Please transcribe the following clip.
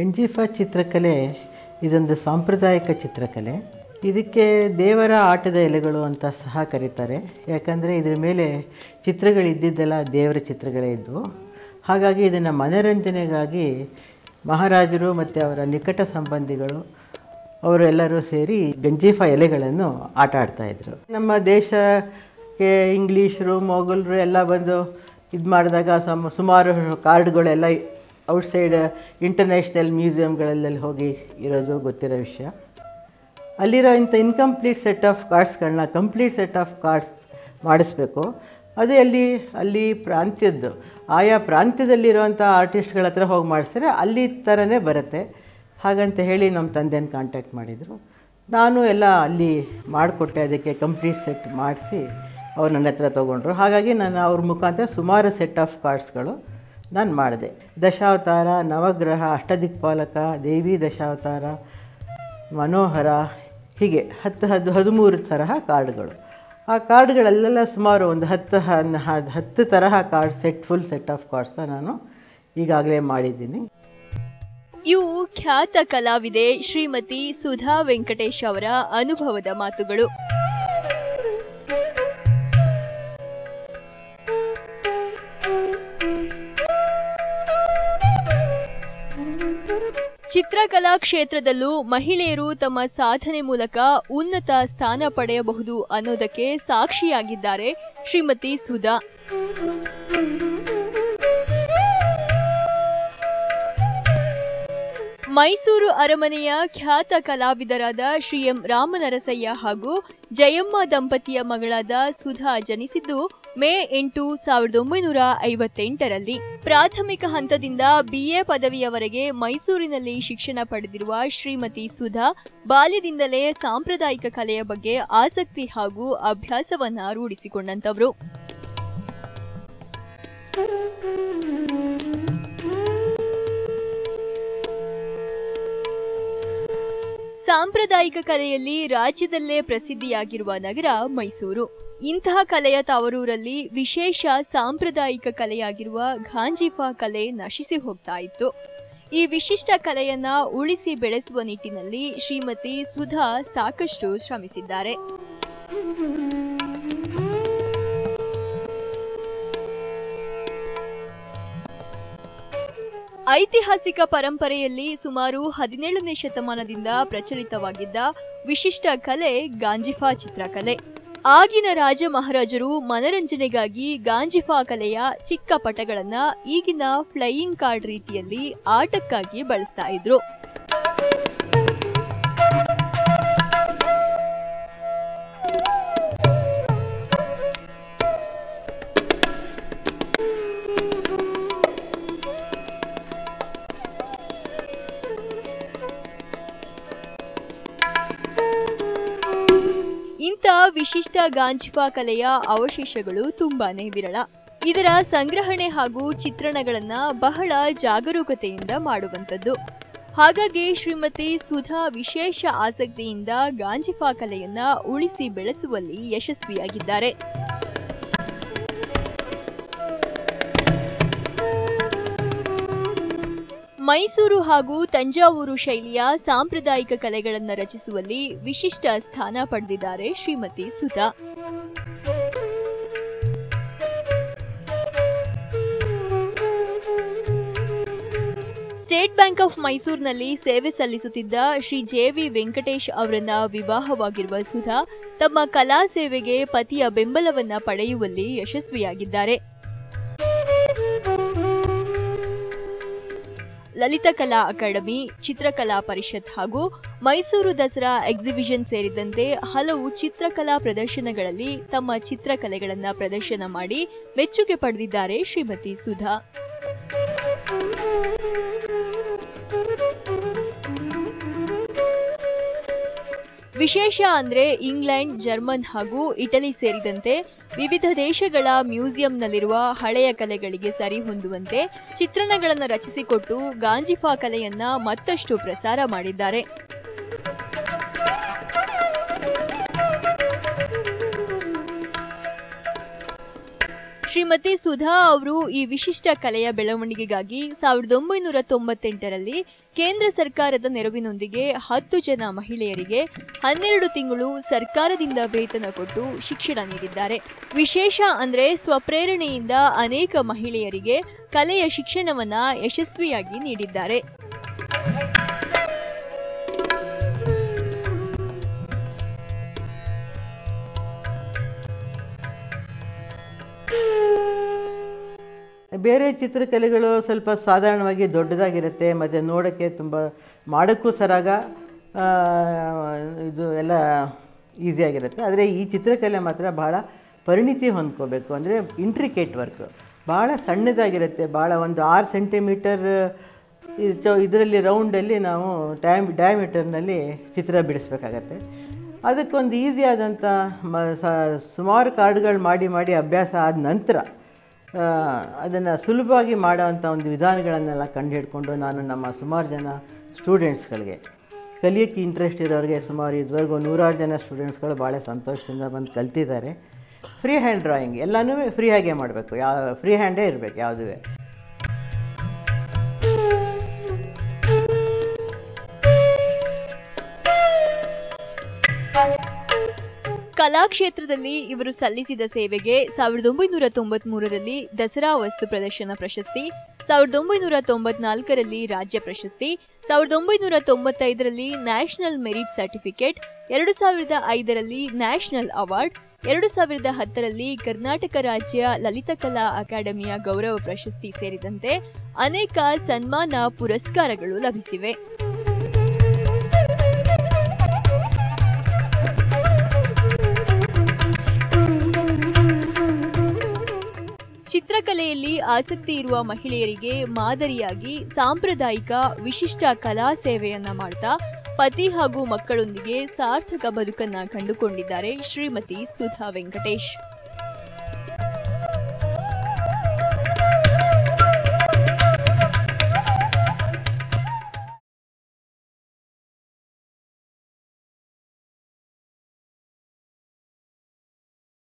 ಗಂಜಿಫಾ ಚಿತ್ರಕಲೆ ಇದೊಂದು ಸಾಂಪ್ರದಾಯಿಕ ಚಿತ್ರಕಲೆ. ಇದಕ್ಕೆ ದೇವರ ಆಟದ ಎಲೆಗಳು ಅಂತ ಸಹ ಕರೀತಾರೆ. ಯಾಕಂದರೆ ಇದರ ಮೇಲೆ ಚಿತ್ರಗಳಿದ್ದಿದ್ದೆಲ್ಲ ದೇವರ ಚಿತ್ರಗಳೇ ಇದ್ದವು. ಹಾಗಾಗಿ ಇದನ್ನು ಮನೋರಂಜನೆಗಾಗಿ ಮಹಾರಾಜರು ಮತ್ತು ಅವರ ನಿಕಟ ಸಂಬಂಧಿಗಳು ಅವರೆಲ್ಲರೂ ಸೇರಿ ಗಂಜಿಫಾ ಎಲೆಗಳನ್ನು ಆಟ ಆಡ್ತಾಯಿದ್ರು. ನಮ್ಮ ದೇಶಕ್ಕೆ ಇಂಗ್ಲೀಷರು ಮೊಘಲರು ಎಲ್ಲ ಬಂದು ಇದು ಮಾಡಿದಾಗ ಸುಮಾರು ಕಾರ್ಡ್ಗಳೆಲ್ಲ ಔಟ್ಸೈಡ್ ಇಂಟರ್ನ್ಯಾಷನಲ್ ಮ್ಯೂಸಿಯಮ್ಗಳಲ್ಲಿ ಹೋಗಿ ಇರೋದು ಗೊತ್ತಿರೋ ವಿಷಯ. ಅಲ್ಲಿರೋ ಇಂಥ ಇನ್ಕಂಪ್ಲೀಟ್ ಸೆಟ್ ಆಫ್ ಕಾರ್ಡ್ಸ್ಗಳನ್ನ ಕಂಪ್ಲೀಟ್ ಸೆಟ್ ಆಫ್ ಕಾರ್ಡ್ಸ್ ಮಾಡಿಸ್ಬೇಕು. ಅದೇ ಅಲ್ಲಿ ಪ್ರಾಂತ್ಯದ್ದು ಆಯಾ ಪ್ರಾಂತ್ಯದಲ್ಲಿರುವಂಥ ಆರ್ಟಿಸ್ಟ್ಗಳ ಹತ್ರ ಹೋಗಿ ಮಾಡಿಸಿದ್ರೆ ಅಲ್ಲಿ ಥರನೇ ಬರುತ್ತೆ. ಹಾಗಂತ ಹೇಳಿ ನಮ್ಮ ತಂದೆನ ಕಾಂಟ್ಯಾಕ್ಟ್ ಮಾಡಿದರು. ನಾನು ಎಲ್ಲ ಅಲ್ಲಿ ಮಾಡಿಕೊಟ್ಟೆ. ಅದಕ್ಕೆ ಕಂಪ್ಲೀಟ್ ಸೆಟ್ ಮಾಡಿಸಿ ಅವ್ರು ನನ್ನ ಹತ್ರ ತೊಗೊಂಡ್ರು. ಹಾಗಾಗಿ ನಾನು ಅವ್ರ ಮುಖಾಂತರ ಸುಮಾರು ಸೆಟ್ ಆಫ್ ಕಾರ್ಡ್ಸ್ಗಳು ನಾನು ಮಾಡಿದೆ. ದಶಾವತಾರ, ನವಗ್ರಹ, ಅಷ್ಟದಿಕ್ಪಾಲಕ, ದೇವಿ ದಶಾವತಾರ, ಮನೋಹರ, ಹೀಗೆ 13 ತರಹ ಕಾರ್ಡ್ಗಳು. ಆ ಕಾರ್ಡ್ಗಳಲ್ಲೆಲ್ಲ ಸುಮಾರು ಒಂದು 10 ತರಹ ಕಾರ್ಡ್ ಫುಲ್ ಸೆಟ್ ಆಫ್ ಕಾರ್ಡ್ಸ್ನ ನಾನು ಈಗಾಗಲೇ ಮಾಡಿದ್ದೀನಿ. ಇವು ಖ್ಯಾತ ಕಲಾವಿದೆ ಶ್ರೀಮತಿ ಸುಧಾ ವೆಂಕಟೇಶ್ ಅವರ ಅನುಭವದ ಮಾತುಗಳು. ಚಿತ್ರಕಲಾ ಕ್ಷೇತ್ರದಲ್ಲೂ ಮಹಿಳೆಯರು ತಮ್ಮ ಸಾಧನೆ ಮೂಲಕ ಉನ್ನತ ಸ್ಥಾನ ಪಡೆಯಬಹುದು ಅನ್ನೋದಕ್ಕೆ ಸಾಕ್ಷಿಯಾಗಿದ್ದಾರೆ ಶ್ರೀಮತಿ ಸುಧಾ. ಮೈಸೂರು ಅರಮನೆಯ ಖ್ಯಾತ ಕಲಾವಿದರಾದ ಶ್ರೀ ಎಂ ರಾಮನರಸಯ್ಯ ಹಾಗೂ ಜಯಮ್ಮ ದಂಪತಿಯ ಮಗಳಾದ ಸುಧಾ ಜನಿಸಿದ್ದು ಮೇ 8, 1958ರಲ್ಲಿ. ಪ್ರಾಥಮಿಕ ಹಂತದಿಂದ BA ಪದವಿಯವರೆಗೆ ಮೈಸೂರಿನಲ್ಲಿ ಶಿಕ್ಷಣ ಪಡೆದಿರುವ ಶ್ರೀಮತಿ ಸುಧಾ ಬಾಲ್ಯದಿಂದಲೇ ಸಾಂಪ್ರದಾಯಿಕ ಕಲೆಯ ಬಗ್ಗೆ ಆಸಕ್ತಿ ಹಾಗೂ ಅಭ್ಯಾಸವನ್ನ ರೂಢಿಸಿಕೊಂಡಂತವರು. ಸಾಂಪ್ರದಾಯಿಕ ಕಲೆಯಲ್ಲಿ ರಾಜ್ಯದಲ್ಲೇ ಪ್ರಸಿದ್ಧಿಯಾಗಿರುವ ನಗರ ಮೈಸೂರು. ಇಂತಹ ಕಲೆಯ ತವರೂರಲ್ಲಿ ವಿಶೇಷ ಸಾಂಪ್ರದಾಯಿಕ ಕಲೆಯಾಗಿರುವ ಗಾಂಜಿಫಾ ಕಲೆ ನಶಿಸಿ ಹೋಗ್ತಾ ಇತ್ತು. ಈ ವಿಶಿಷ್ಟ ಕಲೆಯನ್ನ ಉಳಿಸಿ ಬೆಳೆಸುವ ನಿಟ್ಟಿನಲ್ಲಿ ಶ್ರೀಮತಿ ಸುಧಾ ಸಾಕಷ್ಟು ಶ್ರಮಿಸಿದ್ದಾರೆ. ಐತಿಹಾಸಿಕ ಪರಂಪರೆಯಲ್ಲಿ ಸುಮಾರು 17ನೇ ಶತಮಾನದಿಂದ ಪ್ರಚಲಿತವಾಗಿದ್ದ ವಿಶಿಷ್ಟ ಕಲೆ ಗಾಂಜಿಫಾ ಚಿತ್ರಕಲೆ. ಆಗಿನ ರಾಜ ಮಹಾರಾಜರು ಮನರಂಜನೆಗಾಗಿ ಗಾಂಜಿಫಾ ಕಲೆಯ ಚಿಕ್ಕ ಪಟಗಳನ್ನ ಈಗಿನ ಫ್ಲೈಯಿಂಗ್ ಕಾರ್ಡ್ ರೀತಿಯಲ್ಲಿ ಆಟಕ್ಕಾಗಿ ಬಳಸ್ತಾ ಇದ್ರು. ಇಂಥ ವಿಶಿಷ್ಟ ಗಾಂಜಿಫಾ ಕಲೆಯ ಅವಶೇಷಗಳು ತುಂಬಾನೇ ವಿರಳ. ಇದರ ಸಂಗ್ರಹಣೆ ಹಾಗೂ ಚಿತ್ರಣಗಳನ್ನ ಬಹಳ ಜಾಗರೂಕತೆಯಿಂದ ಮಾಡುವಂಥದ್ದು. ಹಾಗಾಗಿ ಶ್ರೀಮತಿ ಸುಧಾ ವಿಶೇಷ ಆಸಕ್ತಿಯಿಂದ ಗಾಂಜಿಫಾ ಕಲೆಯನ್ನ ಉಳಿಸಿ ಬೆಳೆಸುವಲ್ಲಿ ಯಶಸ್ವಿಯಾಗಿದ್ದಾರೆ. ಮೈಸೂರು ಹಾಗೂ ತಂಜಾವೂರು ಶೈಲಿಯ ಸಾಂಪ್ರದಾಯಿಕ ಕಲೆಗಳನ್ನು ರಚಿಸುವಲ್ಲಿ ವಿಶಿಷ್ಟ ಸ್ಥಾನ ಪಡೆದಿದ್ದಾರೆ Shrimati Sudha. State bank of ಮೈಸೂರಿನಲ್ಲಿ ಸೇವೆ ಸಲ್ಲಿಸುತ್ತಿದ್ದ ಶ್ರೀ JV ವೆಂಕಟೇಶ್ ಅವರನ್ನ ವಿವಾಹವಾಗಿರುವ ಸುಧಾ ತಮ್ಮ ಕಲಾ ಸೇವೆಗೆ ಪತಿಯ ಬೆಂಬಲವನ್ನ ಪಡೆಯುವಲ್ಲಿ ಯಶಸ್ವಿಯಾಗಿದ್ದಾರೆ. ಲಲಿತ ಕಲಾ ಅಕಾಡೆಮಿ, ಚಿತ್ರಕಲಾ ಪರಿಷತ್ ಹಾಗೂ ಮೈಸೂರು ದಸರಾ ಎಕ್ಸಿಬಿಷನ್ ಸೇರಿದಂತೆ ಹಲವು ಚಿತ್ರಕಲಾ ಪ್ರದರ್ಶನಗಳಲ್ಲಿ ತಮ್ಮ ಚಿತ್ರಕಲೆಗಳನ್ನು ಪ್ರದರ್ಶನ ಮಾಡಿ ಮೆಚ್ಚುಗೆ ಪಡೆದಿದ್ದಾರೆ ಶ್ರೀಮತಿ ಸುಧಾ. ವಿಶೇಷ ಅಂದ್ರೆ ಇಂಗ್ಲೆಂಡ್, ಜರ್ಮನ್ ಹಾಗೂ ಇಟಲಿ ಸೇರಿದಂತೆ ವಿವಿಧ ದೇಶಗಳ ಮ್ಯೂಸಿಯಂನಲ್ಲಿರುವ ಹಳೆಯ ಕಲೆಗಳಿಗೆ ಸರಿ ಹೊಂದುವಂತೆ ಚಿತ್ರಣಗಳನ್ನು ರಚಿಸಿಕೊಟ್ಟು ಗಾಂಜಿಫಾ ಕಲೆಯನ್ನ ಮತ್ತಷ್ಟು ಪ್ರಸಾರ ಮಾಡಿದ್ದಾರೆ. ಶ್ರೀಮತಿ ಸುಧಾ ಅವರು ಈ ವಿಶಿಷ್ಟ ಕಲೆಯ ಬೆಳವಣಿಗೆಗಾಗಿ 1998ರಲ್ಲಿ ಕೇಂದ್ರ ಸರ್ಕಾರದ ನೆರವಿನೊಂದಿಗೆ 10 ಜನ ಮಹಿಳೆಯರಿಗೆ 12 ತಿಂಗಳು ಸರ್ಕಾರದಿಂದ ವೇತನ ಕೊಟ್ಟು ಶಿಕ್ಷಣ ನೀಡಿದ್ದಾರೆ. ವಿಶೇಷ ಅಂದ್ರೆ ಸ್ವಪ್ರೇರಣೆಯಿಂದ ಅನೇಕ ಮಹಿಳೆಯರಿಗೆ ಕಲೆಯ ಶಿಕ್ಷಣವನ್ನ ಯಶಸ್ವಿಯಾಗಿ ನೀಡಿದ್ದಾರೆ. ಬೇರೆ ಚಿತ್ರಕಲೆಗಳು ಸ್ವಲ್ಪ ಸಾಧಾರಣವಾಗಿ ದೊಡ್ಡದಾಗಿರುತ್ತೆ ಮತ್ತು ನೋಡೋಕ್ಕೆ ತುಂಬ ಮಾಡೋಕ್ಕೂ ಸರಾಗ ಇದು ಎಲ್ಲ ಈಸಿಯಾಗಿರುತ್ತೆ. ಆದರೆ ಈ ಚಿತ್ರಕಲೆ ಮಾತ್ರ ಭಾಳ ಪರಿಣಿತಿ ಹೊಂದ್ಕೋಬೇಕು. ಅಂದರೆ ಇಂಟ್ರಿಕೇಟ್ ವರ್ಕು ಭಾಳ ಸಣ್ಣದಾಗಿರುತ್ತೆ. ಭಾಳ ಒಂದು 6 ಸೆಂಟಿಮೀಟರ್ ಇದರಲ್ಲಿ ರೌಂಡಲ್ಲಿ ನಾವು ಡಯಾಮೀಟರ್ನಲ್ಲಿ ಚಿತ್ರ ಬಿಡಿಸ್ಬೇಕಾಗತ್ತೆ. ಅದಕ್ಕೊಂದು ಈಸಿಯಾದಂಥ ಸುಮಾರು ಕಾರ್ಡ್ಗಳು ಮಾಡಿ ಅಭ್ಯಾಸ ಆದ ನಂತರ ಅದನ್ನು ಸುಲಭವಾಗಿ ಮಾಡೋವಂಥ ಒಂದು ವಿಧಾನಗಳನ್ನೆಲ್ಲ ಕಂಡುಹಿಡ್ಕೊಂಡು ನಾನು ನಮ್ಮ ಸುಮಾರು ಜನ ಸ್ಟೂಡೆಂಟ್ಸ್ಗಳಿಗೆ, ಕಲಿಯೋಕ್ಕೆ ಇಂಟ್ರೆಸ್ಟ್ ಇರೋರಿಗೆ ಸುಮಾರು ಇದುವರೆಗೂ 100 ಜನ ಸ್ಟೂಡೆಂಟ್ಸ್ಗಳು ಭಾಳ ಸಂತೋಷದಿಂದ ಬಂದು ಕಲ್ತಿದ್ದಾರೆ. ಫ್ರೀ ಹ್ಯಾಂಡ್ ಡ್ರಾಯಿಂಗ್ ಎಲ್ಲನೂ ಫ್ರೀ ಆಗೇ ಮಾಡಬೇಕು, ಫ್ರೀ ಹ್ಯಾಂಡೇ ಇರಬೇಕು ಯಾವುದೂ. ಕಲಾಕ್ಷೇತ್ರದಲ್ಲಿ ಇವರು ಸಲ್ಲಿಸಿದ ಸೇವೆಗೆ 1993ರಲ್ಲಿ ದಸರಾ ವಸ್ತು ಪ್ರದರ್ಶನ ಪ್ರಶಸ್ತಿ, 1994ರಲ್ಲಿ ರಾಜ್ಯ ಪ್ರಶಸ್ತಿ, 1995ರಲ್ಲಿ ನ್ಯಾಷನಲ್ ಮೆರಿಟ್ ಸರ್ಟಿಫಿಕೇಟ್, 2005ರಲ್ಲಿ ನ್ಯಾಷನಲ್ ಅವಾರ್ಡ್, 2010ರಲ್ಲಿ ಕರ್ನಾಟಕ ರಾಜ್ಯ ಲಲಿತಕಲಾ ಅಕಾಡೆಮಿಯ ಗೌರವ ಪ್ರಶಸ್ತಿ ಸೇರಿದಂತೆ ಅನೇಕ ಸನ್ಮಾನ ಪುರಸ್ಕಾರಗಳು ಲಭಿಸಿವೆ. ಚಿತ್ರಕಲೆಯಲ್ಲಿ ಆಸಕ್ತಿ ಇರುವ ಮಹಿಳೆಯರಿಗೆ ಮಾದರಿಯಾಗಿ ಸಾಂಪ್ರದಾಯಿಕ ವಿಶಿಷ್ಟ ಕಲಾ ಸೇವೆಯನ್ನ ಮಾಡ್ತಾ ಪತಿ ಹಾಗೂ ಮಕ್ಕಳೊಂದಿಗೆ ಸಾರ್ಥಕ ಬದುಕನ್ನ ಕಂಡುಕೊಂಡಿದ್ದಾರೆ ಶ್ರೀಮತಿ ಸುಧಾ ವೆಂಕಟೇಶ್.